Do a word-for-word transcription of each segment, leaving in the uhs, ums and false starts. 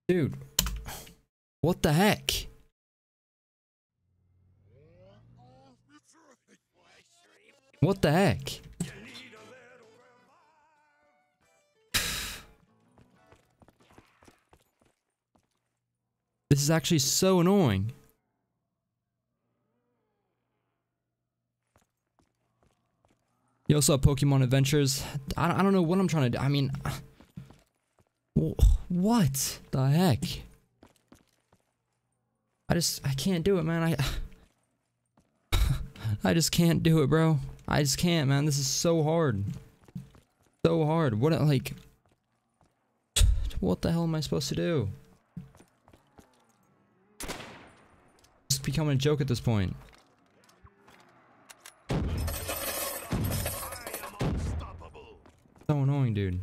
Dude, what the heck? What the heck? This is actually so annoying. You also have Pokemon Adventures. I don't, I don't know what I'm trying to do. I mean, what the heck? I just, I can't do it, man. I, I just can't do it, bro. I just can't, man. This is so hard. So hard. What, like, what the hell am I supposed to do? It's becoming a joke at this point. So annoying, dude.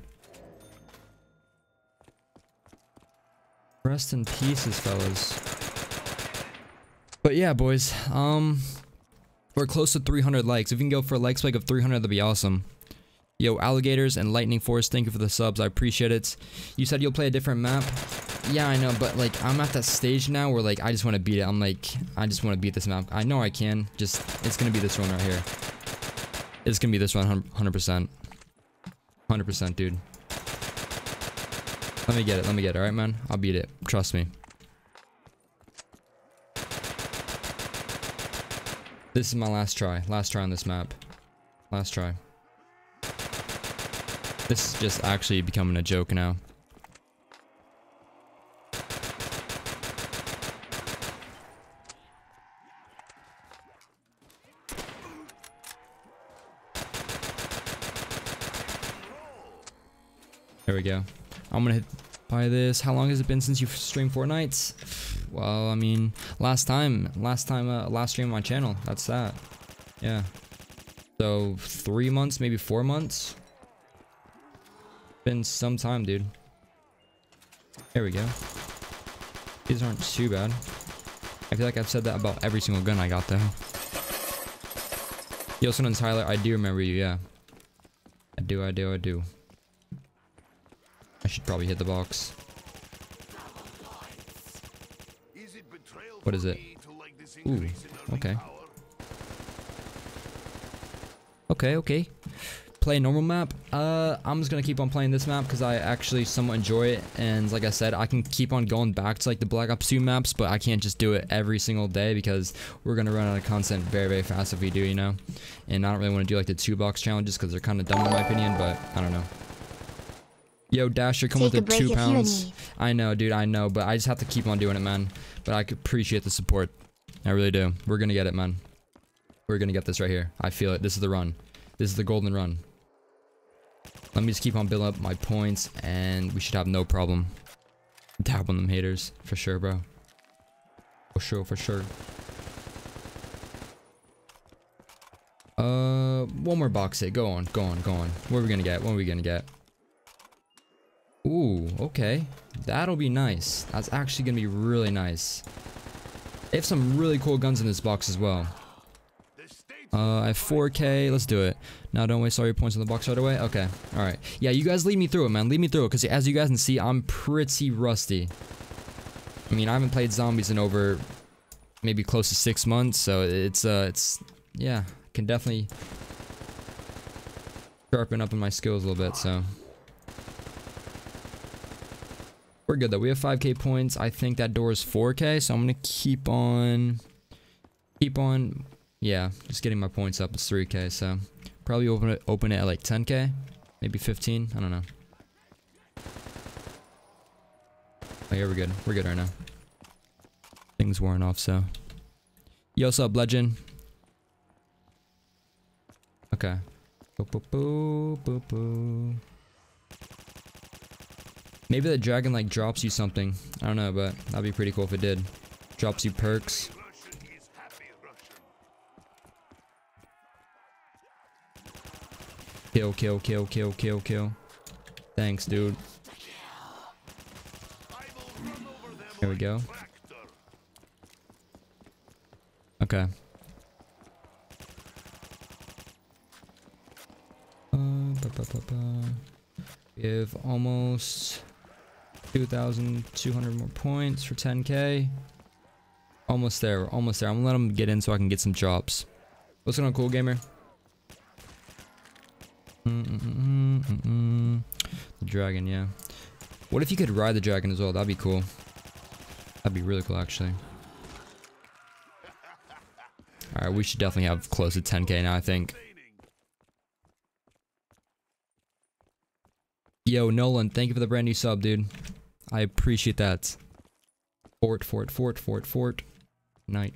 Rest in pieces, fellas. But yeah, boys. Um, we're close to three hundred likes. If we can go for a like spike of three hundred, that'd be awesome. Yo, Alligators and Lightning Force, thank you for the subs. I appreciate it. You said you'll play a different map. Yeah, I know, but like I'm at that stage now where like I just want to beat it. I'm like, I just want to beat this map. I know I can. Just it's gonna be this one right here. It's gonna be this one, one hundred percent. one hundred percent, dude. Let me get it. Let me get it. All right, man. I'll beat it. Trust me. This is my last try. Last try on this map. Last try. This is just actually becoming a joke now. There we go. I'm gonna hit buy this. How long has it been since you've streamed Fortnite? Well, I mean, last time, last time, uh, last stream on my channel. That's that. Yeah. So three months, maybe four months. Been some time, dude. There we go. These aren't too bad. I feel like I've said that about every single gun I got though. Yosin and Tyler, I do remember you. Yeah. I do. I do. I do. I should probably hit the box. What is it? Ooh, okay. Okay, okay. Play a normal map. Uh, I'm just gonna keep on playing this map because I actually somewhat enjoy it. And like I said, I can keep on going back to like the Black Ops two maps, but I can't just do it every single day because we're gonna run out of content very, very fast if we do, you know? And I don't really want to do like the two box challenges because they're kind of dumb in my opinion, but I don't know. Yo, Dasher, come with the two pounds. I know, dude, I know, but I just have to keep on doing it, man. But I appreciate the support. I really do. We're gonna get it, man. We're gonna get this right here. I feel it. This is the run. This is the golden run. Let me just keep on building up my points, and we should have no problem. Dab on them haters. For sure, bro. For sure, for sure. Uh, one more box hit. Go on, go on, go on. What are we gonna get? What are we gonna get? Ooh, okay. That'll be nice. That's actually gonna be really nice. They have some really cool guns in this box as well. Uh, I have four K. Let's do it. Now, don't waste all your points in the box right away. Okay. Alright. Yeah, you guys lead me through it, man. Lead me through it. Because as you guys can see, I'm pretty rusty. I mean, I haven't played zombies in over maybe close to six months. So it's, uh, it's, yeah. I can definitely sharpen up in my skills a little bit, so. We're good though. We have five K points. I think that door is four K, so I'm gonna keep on keep on yeah, just getting my points up. It's three K, so probably open it open it at like ten K, maybe fifteen. I don't know. Oh yeah, we're good. We're good right now. Things weren't off, so. Yo, what's up, Legend? Okay. Boop boop boop boop boop. Maybe the dragon like drops you something. I don't know, but that'd be pretty cool if it did. Drops you perks. Kill, kill, kill, kill, kill, kill. Thanks, dude. Here we go. Okay. Uh, ba, ba, ba, ba. We have almost two thousand two hundred more points for ten K. Almost there, almost there. I'm gonna let him get in so I can get some drops. What's going on, Cool Gamer? Mm -mm -mm -mm -mm. The dragon, yeah. What if you could ride the dragon as well? That'd be cool. That'd be really cool, actually. Alright, we should definitely have close to ten K now, I think. Yo, Nolan, thank you for the brand new sub, dude. I appreciate that. Fort, fort, fort, fort, fort. Night.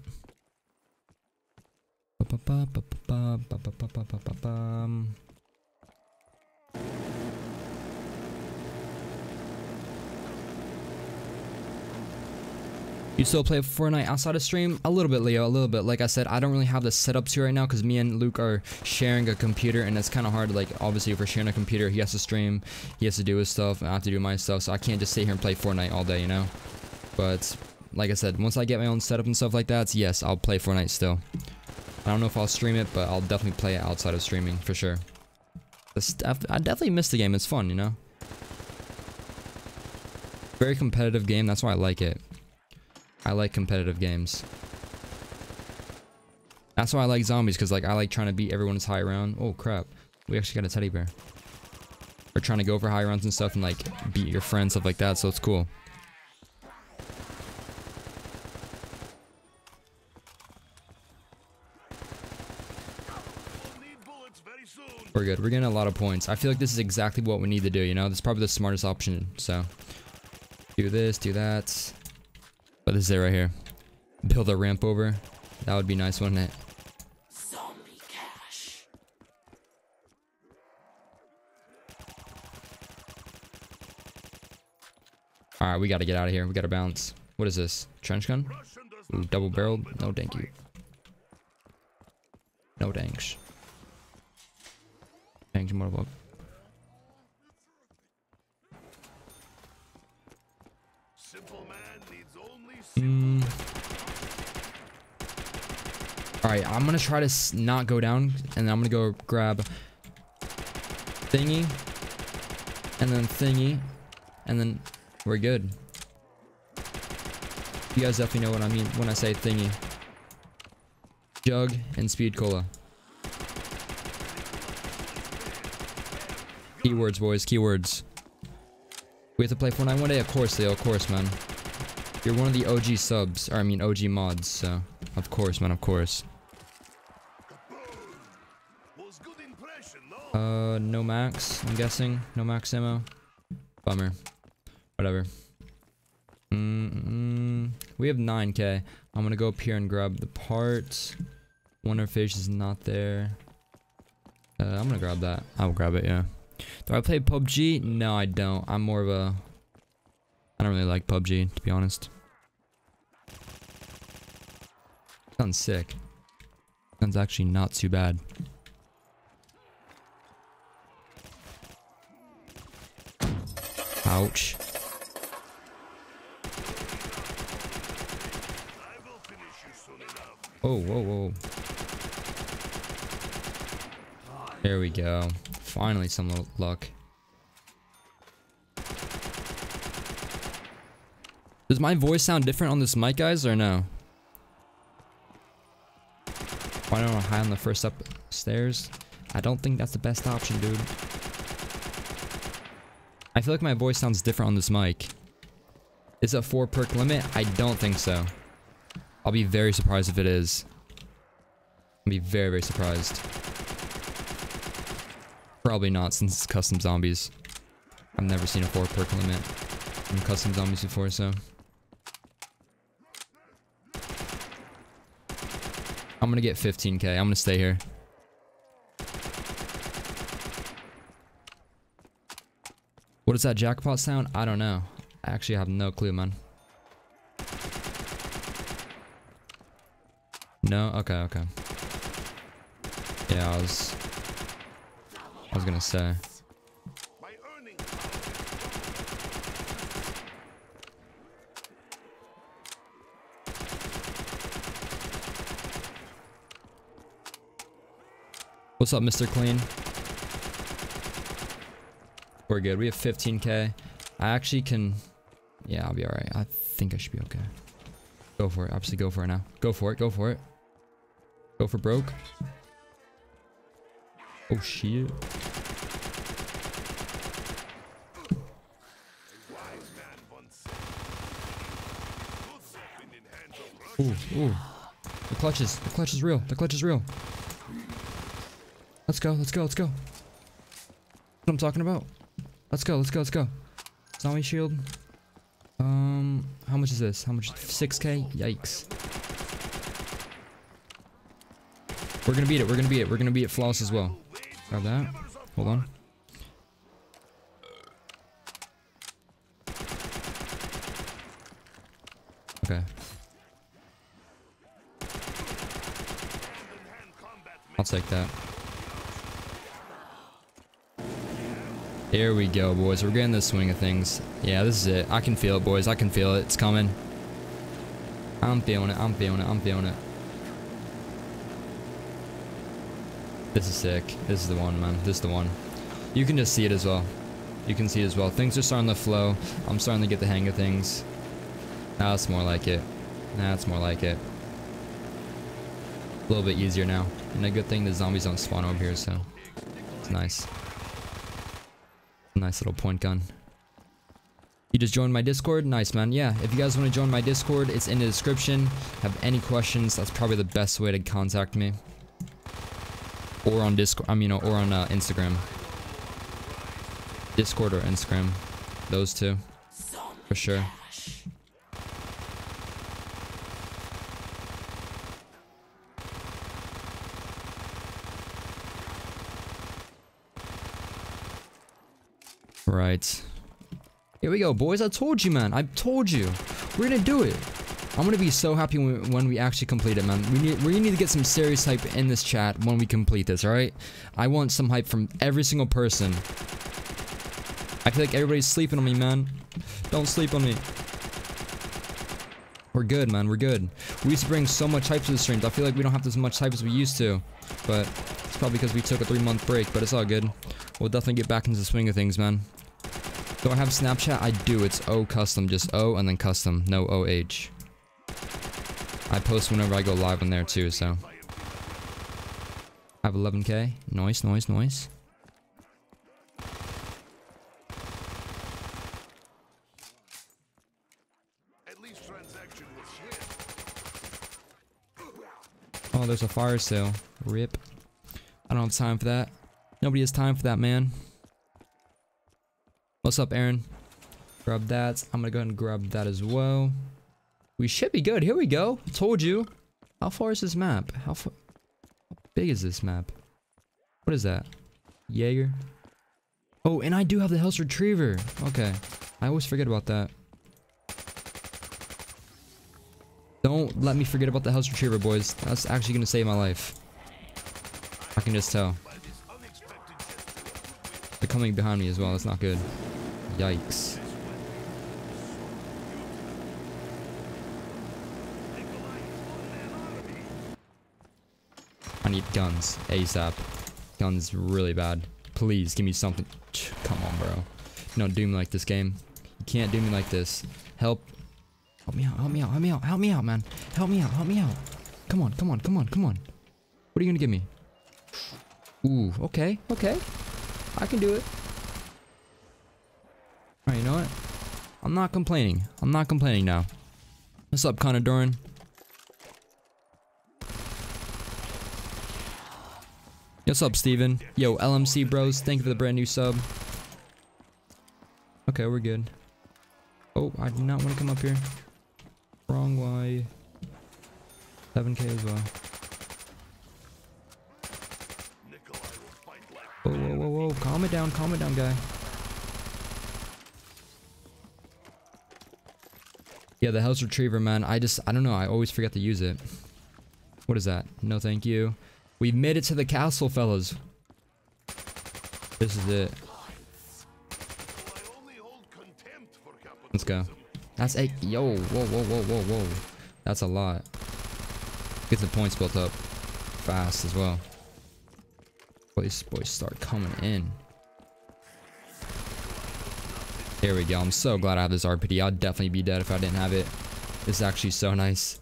You still play Fortnite outside of stream? A little bit, Leo, a little bit. Like I said, I don't really have the setups here right now because me and Luke are sharing a computer, and it's kind of hard. Like, obviously, if we're sharing a computer, he has to stream, he has to do his stuff, and I have to do my stuff, so I can't just sit here and play Fortnite all day, you know? But, like I said, once I get my own setup and stuff like that, yes, I'll play Fortnite still. I don't know if I'll stream it, but I'll definitely play it outside of streaming, for sure. I definitely miss the game. It's fun, you know? Very competitive game, that's why I like it. I like competitive games. That's why I like zombies, because like I like trying to beat everyone's high round. Oh crap, we actually got a teddy bear. We're trying to go for high rounds and stuff and like beat your friends, stuff like that, so it's cool. We're good. We're getting a lot of points. I feel like this is exactly what we need to do, you know? This is probably the smartest option, so. Do this, do that. But this is it right here. Build a ramp over. That would be nice, wouldn't it? Zombie cash. Alright, we gotta get out of here. We gotta bounce. What is this? Trench gun? Ooh, double barreled? No, thank you. No thanks. Thanks, motherfucker. Mm. Alright, I'm gonna try to s not go down, and then I'm gonna go grab thingy, and then thingy, and then we're good. You guys definitely know what I mean when I say thingy. Jug and speed cola. Keywords, boys, keywords. We have to play Fortnite one day? Of course, Leo, of course, man. You're one of the O G subs, or I mean O G mods, so of course, man, of course. Uh, no max, I'm guessing. No max ammo. Bummer. Whatever. Mm-mm. We have nine K. I'm gonna go up here and grab the parts. Wonder Fish is not there. Uh, I'm gonna grab that. I'll grab it, yeah. Do I play P U B G? No, I don't. I'm more of a... I don't really like P U B G, to be honest. Sounds sick. Sounds actually not too bad. Ouch. Oh, whoa, whoa. There we go. Finally some little luck. Does my voice sound different on this mic, guys, or no? Why don't I hide on the first upstairs? I don't think that's the best option, dude. I feel like my voice sounds different on this mic. Is it a four perk limit? I don't think so. I'll be very surprised if it is. I'll be very, very surprised. Probably not, since it's custom zombies. I've never seen a four perk limit in custom zombies before, so. I'm gonna get fifteen K. I'm gonna stay here. What does that jackpot sound? I don't know. I actually have no clue, man. No? Okay, okay. Yeah, I was... I was gonna say. What's up, Mister Clean? We're good. We have fifteen K. I I actually can... Yeah, I'll be alright. I think I should be okay. Go for it. Obviously, go for it now. Go for it. Go for it. Go for broke. Oh, shit. Ooh, ooh. The clutch is, the clutch is real. The clutch is real. Let's go, let's go, let's go. What I'm talking about. Let's go, let's go, let's go. Zombie shield. Um, how much is this? How much? six K? Yikes. We're gonna beat it, we're gonna beat it. We're gonna beat it flawless as well. Grab that. Hold on. Okay. I'll take that. Here we go, boys. We're getting the swing of things. Yeah, this is it. I can feel it, boys. I can feel it. It's coming. I'm feeling it. I'm feeling it. I'm feeling it. This is sick. This is the one, man. This is the one. You can just see it as well. You can see it as well. Things are starting to flow. I'm starting to get the hang of things. That's more like it. That's more like it. A little bit easier now. And a good thing the zombies don't spawn over here, so it's nice. Nice little point gun. You just joined my Discord? Nice, man. Yeah, if you guys want to join my Discord, it's in the description. Have any questions, that's probably the best way to contact me. Or on Discord, I mean, or on uh, Instagram. Discord or Instagram. Those two. For sure. Right. Here we go, boys. I told you, man. I told you. We're gonna do it. I'm gonna be so happy when, when we actually complete it, man. We need we need to get some serious hype in this chat when we complete this, alright? I want some hype from every single person. I feel like everybody's sleeping on me, man. Don't sleep on me. We're good, man. We're good. We used to bring so much hype to the streams. I feel like we don't have as much hype as we used to. But it's probably because we took a three-month break, but it's all good. We'll definitely get back into the swing of things, man. Do I have Snapchat? I do. It's O custom. Just O and then custom. No O H. I post whenever I go live on there too, so. I have eleven K. Noise, noise, noise. Oh, there's a fire sale. Rip. I don't have time for that. Nobody has time for that, man. What's up, Aaron? Grab that. I'm gonna go ahead and grab that as well. We should be good. Here we go. Told you. How far is this map? How far? How big is this map? What is that? Jaeger? Oh, and I do have the Hell's Retriever. Okay. I always forget about that. Don't let me forget about the Hell's Retriever, boys. That's actually gonna save my life. I can just tell. They're coming behind me as well. That's not good. Yikes. I need guns ASAP. Guns really bad. Please give me something. Come on, bro. Don't do me like this game. You can't do me like this. Help. Help me out. Help me out. Help me out. Help me out, man. Help me out. Help me out. Come on. Come on. Come on. Come on. What are you gonna give me? Ooh. Okay. Okay. I can do it. Alright, you know what? I'm not complaining. I'm not complaining now. What's up, Connor Doran? What's up, Steven? Yo, L M C bros, thank you for the brand new sub. Okay, we're good. Oh, I do not want to come up here. Wrong way. seven K as well. Whoa, whoa, whoa, whoa. Calm it down, calm it down, guy. Yeah, the Hell's Retriever, man. I just, I don't know. I always forget to use it. What is that? No, thank you. We've made it to the castle, fellas. This is it. Let's go. That's a, yo, whoa, whoa, whoa, whoa, whoa. That's a lot. Get the points built up fast as well. Boys, boys start coming in. There we go. I'm so glad I have this R P D. I'd definitely be dead if I didn't have it. This is actually so nice.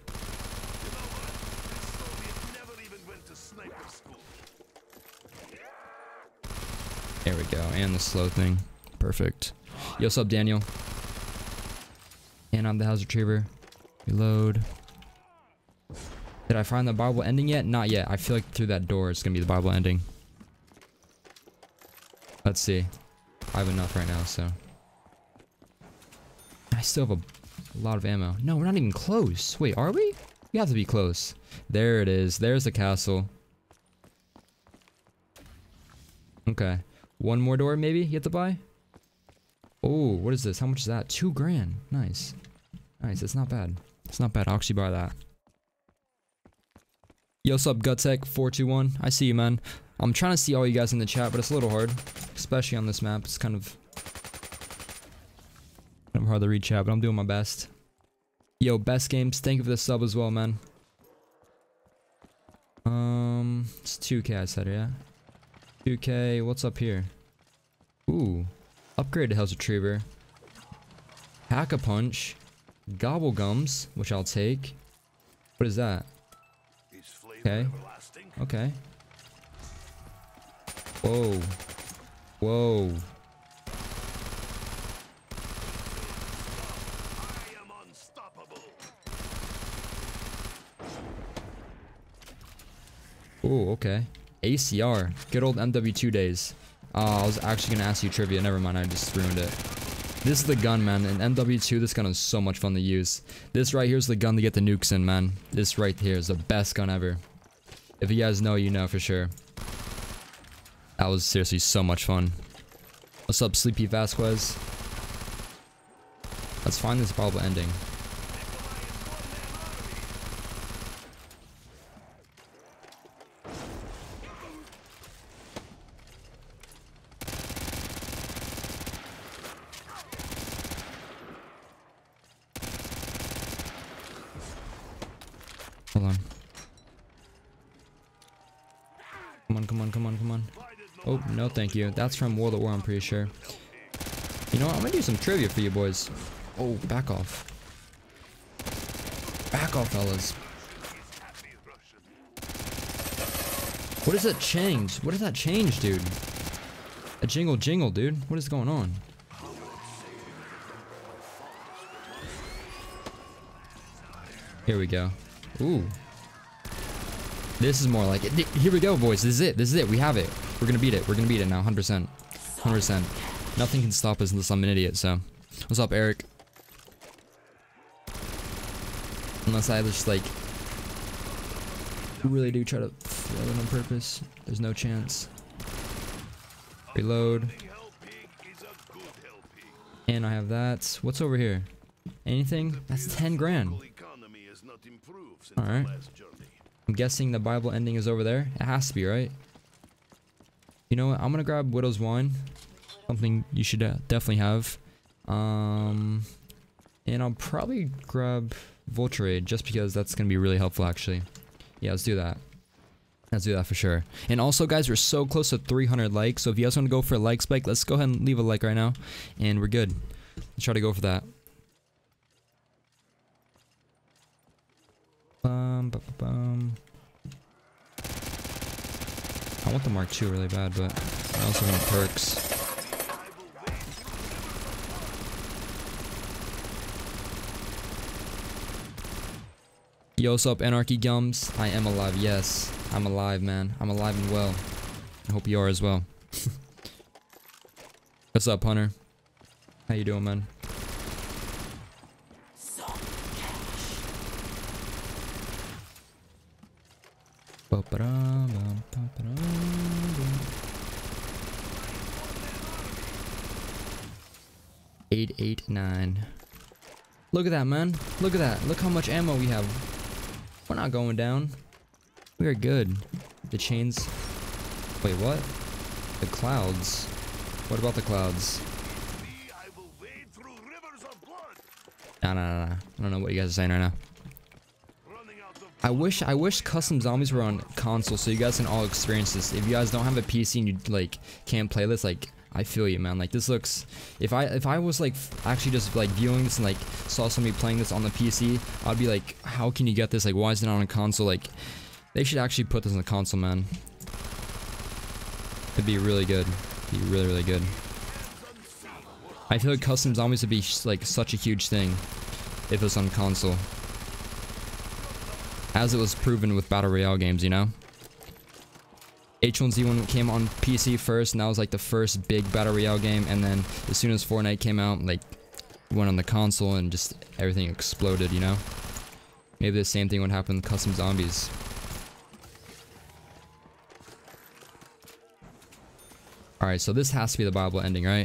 There we go. And the slow thing. Perfect. Yo, what's up, Daniel? And I'm the house retriever. Reload. Did I find the Bible ending yet? Not yet. I feel like through that door it's gonna be the Bible ending. Let's see. I have enough right now, so. I still have a lot of ammo. No, we're not even close. Wait, are we? We have to be close. There it is. There's the castle. Okay. One more door, maybe, you have to buy? Oh, what is this? How much is that? Two grand. Nice. Nice. It's not bad. It's not bad. I'll actually buy that. Yo, what's up, Guttech four two one? I see you, man. I'm trying to see all you guys in the chat, but it's a little hard. Especially on this map. It's kind of... kind of hard to read chat, but I'm doing my best. Yo, Best Games. Thank you for the sub as well, man. Um, it's two K, I said, yeah? two K, what's up here? Ooh, upgraded house retriever. Pack-a-punch. Gobble gums, which I'll take. What is that? Okay. Okay. Whoa. Whoa. Ooh, okay. A C R. Good old M W two days. Uh, I was actually gonna ask you trivia. Never mind, I just ruined it. This is the gun, man. In M W two, this gun is so much fun to use. This right here is the gun to get the nukes in, man. This right here is the best gun ever. If you guys know, you know for sure. That was seriously so much fun. What's up, Sleepy Vasquez? Let's find this Bible ending. Hold on. Come on, come on, come on, come on. Oh, no thank you. That's from World at War, I'm pretty sure. You know what? I'm gonna do some trivia for you boys. Oh, back off. Back off, fellas. What does that change? What does that change, dude? A jingle jingle, dude. What is going on? Here we go. Ooh. This is more like it. Here we go, boys. This is it. This is it. We have it. We're gonna beat it. We're gonna beat it now. one hundred percent. one hundred percent. Nothing can stop us unless I'm an idiot, so. What's up, Eric? Unless I just, like, really do try to throw it on purpose. There's no chance. Reload. And I have that. What's over here? Anything? That's ten grand. Alright. I'm guessing the Bible ending is over there. It has to be, right? You know what? I'm gonna grab Widow's Wine. Something you should uh, definitely have. Um, and I'll probably grab Vulturade just because that's gonna be really helpful, actually. Yeah, let's do that. Let's do that for sure. And also, guys, we're so close to three hundred likes. So if you guys want to go for a like spike, let's go ahead and leave a like right now. And we're good. Let's try to go for that. Bum, bum, bum. I want the Mark two really bad, but I also want perks. Yo, what's up, Anarchy Gums? I am alive, yes. I'm alive, man. I'm alive and well. I hope you are as well. What's up, Hunter? How you doing, man? Eight, eight, nine. Look at that, man. Look at that. Look how much ammo we have. We're not going down. We are good. The chains. Wait, what? The clouds. What about the clouds? No, no, no, no. I don't know what you guys are saying right now. I wish I wish custom zombies were on console so you guys can all experience this. If you guys don't have a P C and you like can't play this, like I feel you, man. Like, this looks, if I if I was like actually just like viewing this and like saw somebody playing this on the P C, I'd be like, how can you get this? Like, why is it not on a console? Like, they should actually put this on the console, man. It'd be really good. It'd be really, really good. I feel like custom zombies would be like such a huge thing if it was on console, as it was proven with battle royale games, you know. H one Z one came on P C first, and that was like the first big battle royale game. And then as soon as Fortnite came out, like, went on the console and just everything exploded, you know. Maybe the same thing would happen with custom zombies. All right, so this has to be the Bible ending, right?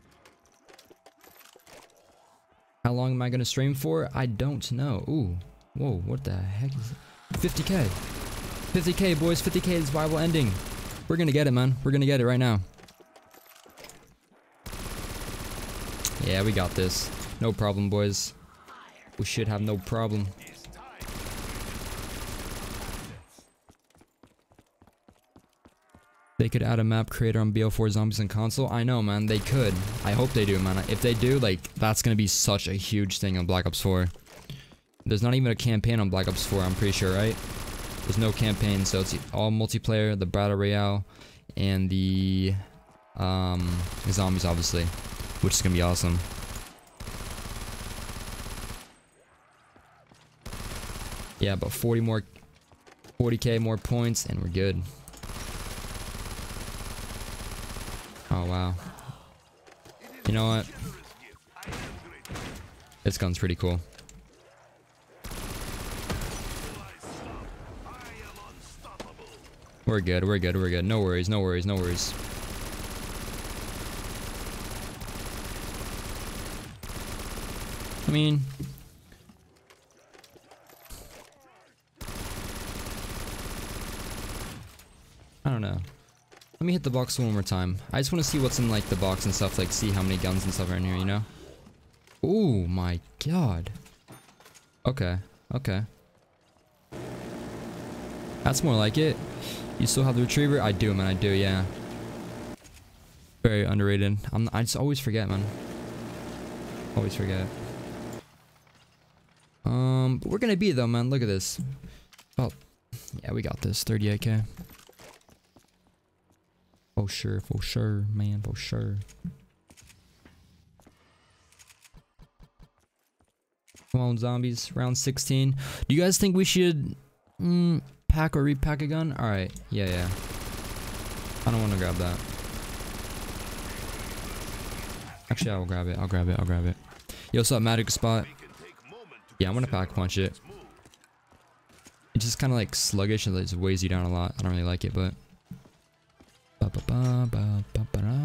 How long am I gonna stream for? I don't know. Ooh, whoa, what the heck is it? fifty K. fifty K, boys. fifty K is Bible ending. We're gonna get it, man. We're gonna get it right now. Yeah, we got this. No problem, boys. We should have no problem. They could add a map creator on B O four Zombies on console. I know, man. They could. I hope they do, man. If they do, like, that's gonna be such a huge thing on Black Ops four. There's not even a campaign on Black Ops four, I'm pretty sure, right? There's no campaign, so it's all multiplayer, the battle royale, and the um, zombies, obviously, which is gonna be awesome. Yeah, but forty more, forty K more points, and we're good. Oh wow. You know what? This gun's pretty cool. We're good, we're good, we're good. No worries, no worries, no worries. I mean... I don't know. Let me hit the box one more time. I just want to see what's in, like, the box and stuff. Like, see how many guns and stuff are in here, you know? Oh my god. Okay, okay. That's more like it. You still have the retriever? I do, man. I do, yeah. Very underrated. I'm, I just always forget, man. Always forget. Um, but we're gonna be though, man. Look at this. Oh, yeah, we got this. thirty-eight K. For sure, for sure, man, for sure. Come on, zombies. Round sixteen. Do you guys think we should mm, pack or repack a gun? Alright, yeah, yeah. I don't want to grab that. Actually, I'll grab it. I'll grab it. I'll grab it. Yo, what's up, Magic Spot? Yeah, I'm gonna pack punch it. It's just kind of like sluggish and it just weighs you down a lot. I don't really like it, but. Ba ba ba ba ba ba da.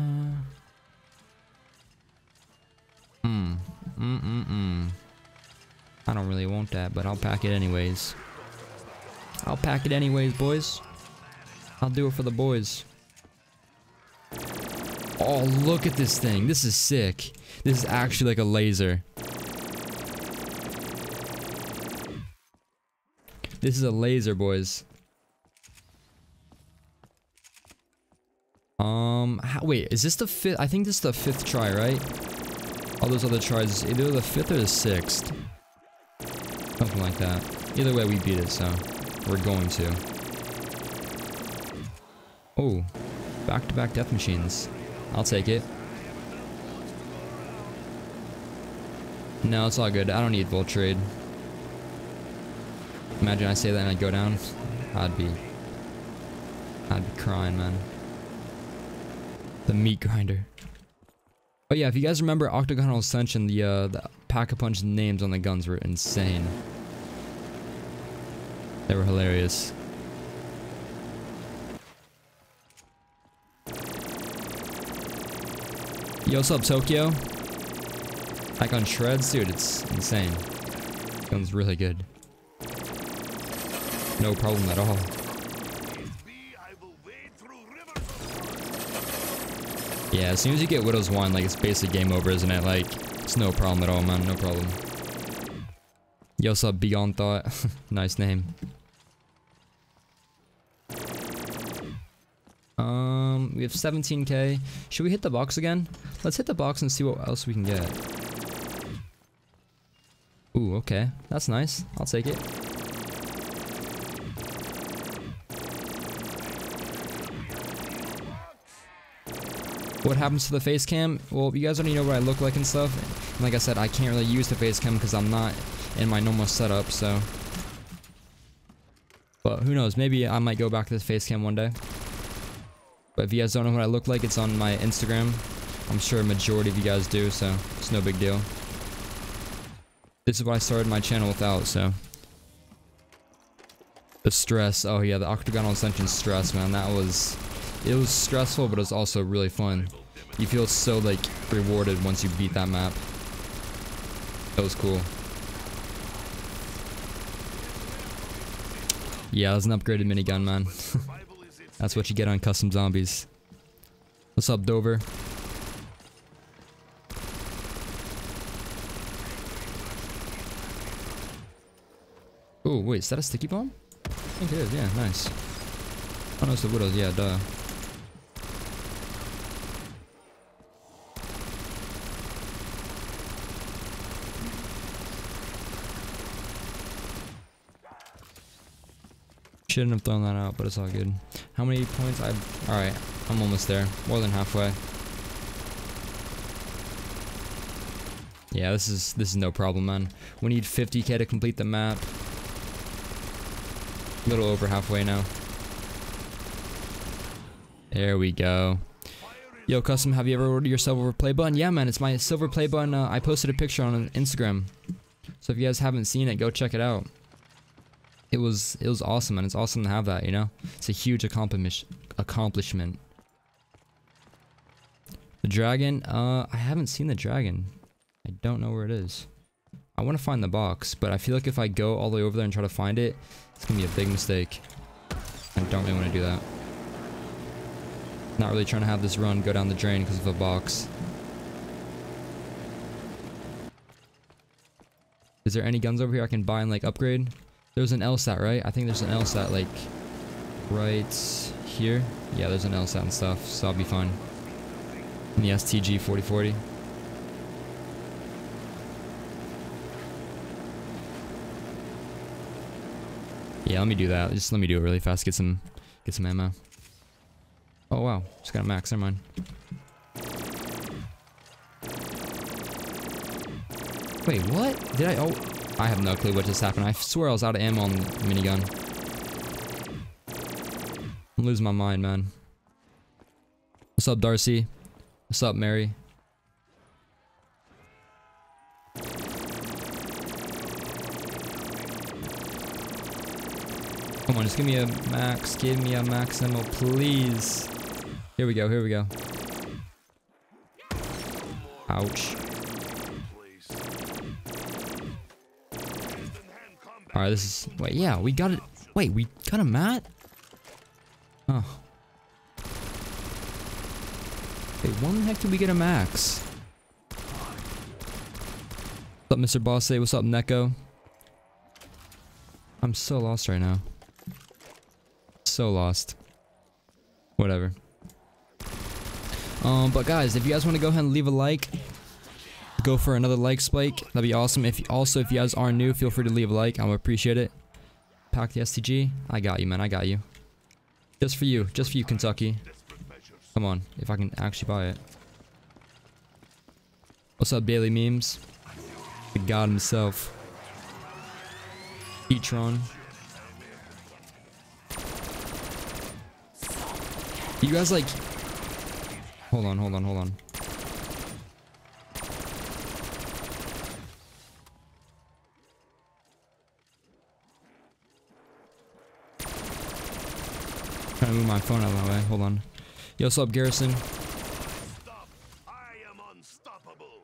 Hmm. Mm mm mm. I don't really want that, but I'll pack it anyways. I'll pack it anyways, boys. I'll do it for the boys. Oh, look at this thing. This is sick. This is actually like a laser. This is a laser, boys. Um, how, wait, is this the fifth? I think this is the fifth try, right? All those other tries, either the fifth or the sixth. Something like that. Either way, we beat it, so we're going to. Oh, back-to-back death machines. I'll take it. No, it's all good. I don't need Volt Trade. Imagine I say that and I go down. I'd be... I'd be crying, man. The meat grinder. Oh yeah, if you guys remember Octagonal Ascension, the uh, the Pack-a-Punch names on the guns were insane. They were hilarious. Yo, what's up, Tokyo? That gun shreds? Dude, it's insane. Gun's really good. No problem at all. Yeah, as soon as you get Widow's Wine, like, it's basically game over, isn't it? Like, it's no problem at all, man. No problem. Yo, what's up, Beyond Thought? Nice name. Um, we have seventeen K. Should we hit the box again? Let's hit the box and see what else we can get. Ooh, okay. That's nice. I'll take it. What happens to the face cam? Well, you guys already know what I look like and stuff. And like I said, I can't really use the face cam because I'm not in my normal setup, so. But who knows? Maybe I might go back to the face cam one day. But if you guys don't know what I look like, it's on my Instagram. I'm sure a majority of you guys do, so it's no big deal. This is what I started my channel without, so. The stress. Oh yeah, the octagonal ascension stress, man. That was... It was stressful, but it was also really fun. You feel so, like, rewarded once you beat that map. That was cool. Yeah, that was an upgraded minigun, man. That's what you get on custom zombies. What's up, Dover? Oh, wait, is that a sticky bomb? I think it is, yeah, nice. Oh no, it's the Widows, yeah, duh. Shouldn't have thrown that out, but it's all good. How many points? I've... Alright, I'm almost there. More than halfway. Yeah, this is this is no problem, man. We need fifty K to complete the map. A little over halfway now. There we go. Yo, Custom, have you ever ordered your silver play button? Yeah, man, it's my silver play button. Uh, I posted a picture on Instagram. So if you guys haven't seen it, go check it out. It was it was awesome, and it's awesome to have that, you know? It's a huge accomplish accomplishment. The dragon, uh, I haven't seen the dragon. I don't know where it is. I want to find the box, but I feel like if I go all the way over there and try to find it, it's gonna be a big mistake. I don't really want to do that. Not really trying to have this run go down the drain because of a box. Is there any guns over here I can buy and like upgrade? There's an L SAT, right? I think there's an L SAT like right here. Yeah, there's an L SAT and stuff, so I'll be fine. And the S T G forty forty. Yeah, let me do that. Just let me do it really fast. Get some, get some ammo. Oh wow, just got a max. Never mind. Wait, what? Did I? Oh, I have no clue what just happened. I swear I was out of ammo on the minigun. I'm losing my mind, man. What's up, Darcy? What's up, Mary? Come on, just give me a max. Give me a max ammo, please. Here we go, here we go. Ouch. Alright, this is... Wait, yeah, we got it. Wait, we got a mat? Oh. Wait, when the heck did we get a max? What's up, Mister Boss? What's up, Neko? I'm so lost right now. So lost. Whatever. Um, but guys, if you guys want to go ahead and leave a like, go for another like spike. That'd be awesome. If also if you guys are new, feel free to leave a like. I would appreciate it. Pack the S T G. I got you, man. I got you. Just for you. Just for you, Kentucky. Come on. If I can actually buy it. What's up, Bailey Memes? The god himself. Petron. You guys like... Hold on, hold on, hold on. Trying to move my phone out of my way. Hold on. Yo, what's up, Garrison? Stop. I am unstoppable.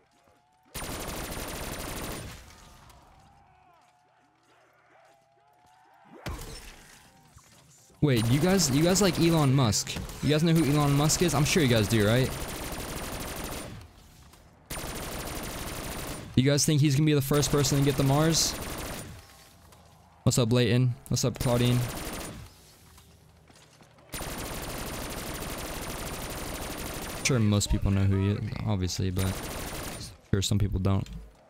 Wait, you guys, you guys like Elon Musk? You guys know who Elon Musk is? I'm sure you guys do, right? You guys think he's gonna be the first person to get the Mars? What's up, Leighton? What's up, Claudine? sure most people know who he is, obviously, but I'm sure some people don't.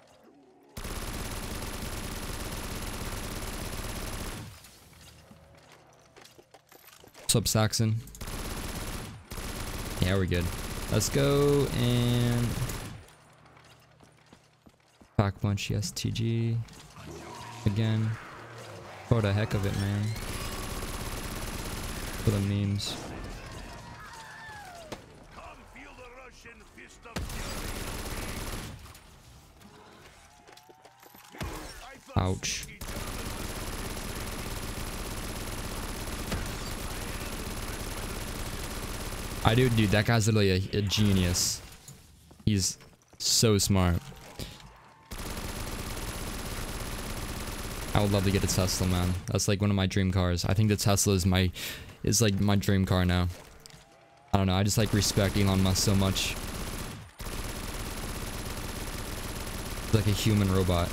What's up, Saxon? Yeah, we're good. Let's go and pack bunch S T G again. For the heck of it, man. For the memes. Ouch. I do, dude, that guy's literally a, a genius. He's so smart. I would love to get a Tesla, man. That's like one of my dream cars. I think the Tesla is my, is like my dream car now. I don't know, I just like respect Elon Musk so much. He's like a human robot.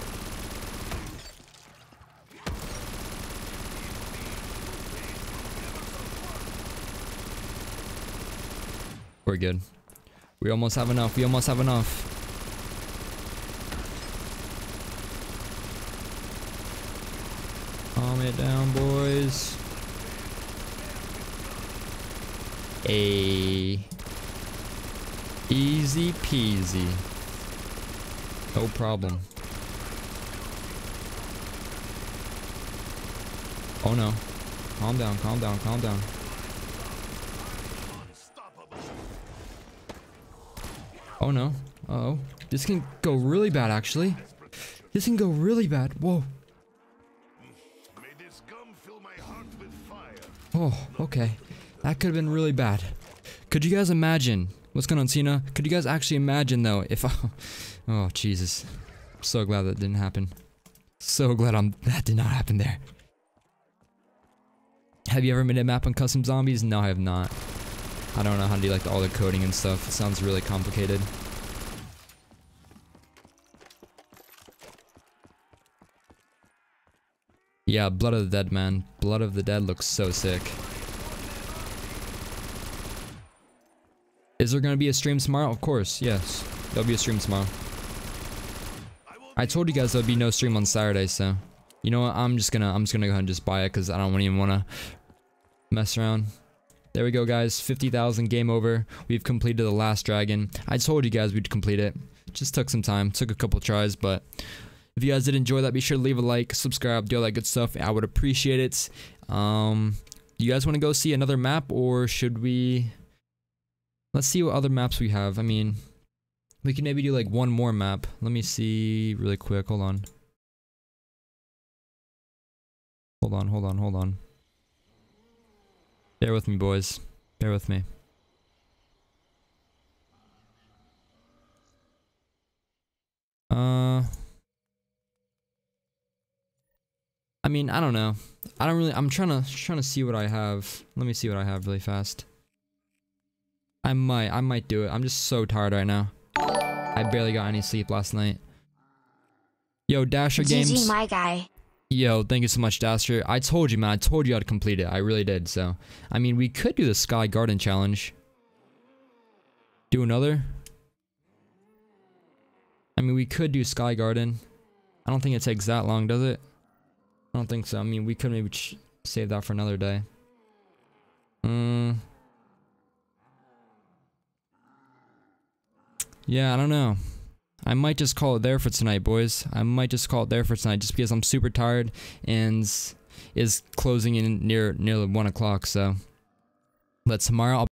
We're good. We almost have enough. We almost have enough. Calm it down, boys. A easy peasy. No problem. Oh no. Calm down, calm down, calm down. Oh no. Uh oh. This can go really bad, actually. This can go really bad. Whoa. Oh, okay. That could have been really bad. Could you guys imagine? What's going on, Cena? Could you guys actually imagine, though, if I... Oh, Jesus. I'm so glad that didn't happen. So glad I'm... that did not happen there. Have you ever made a map on custom zombies? No, I have not. I don't know how to do like all the coding and stuff. It sounds really complicated. Yeah, Blood of the Dead, man. Blood of the Dead looks so sick. Is there gonna be a stream tomorrow? Of course, yes. There'll be a stream tomorrow. I told you guys there'll be no stream on Saturday, so you know what? I'm just gonna I'm just gonna go ahead and just buy it because I don't even wanna mess around. There we go, guys. fifty thousand, game over. We've completed the last dragon. I told you guys we'd complete it. Just took some time. Took a couple tries, but if you guys did enjoy that, be sure to leave a like, subscribe, do all that good stuff. I would appreciate it. Um, you guys want to go see another map, or should we... Let's see what other maps we have. I mean, we can maybe do like one more map. Let me see really quick. Hold on. Hold on, hold on, hold on. Bear with me, boys. Bear with me. Uh... I mean, I don't know. I don't really... I'm trying to trying to see what I have. Let me see what I have really fast. I might. I might do it. I'm just so tired right now. I barely got any sleep last night. Yo, Dasher Games. G G, my guy. Yo, thank you so much, Dasher. I told you, man. I told you how to complete it. I really did, so... I mean, we could do the Sky Garden Challenge. Do another? I mean, we could do Sky Garden. I don't think it takes that long, does it? I don't think so. I mean, we could maybe ch save that for another day. Um... Yeah, I don't know. I might just call it there for tonight, boys. I might just call it there for tonight, just because I'm super tired and is closing in near nearly one o'clock. So, but tomorrow I'll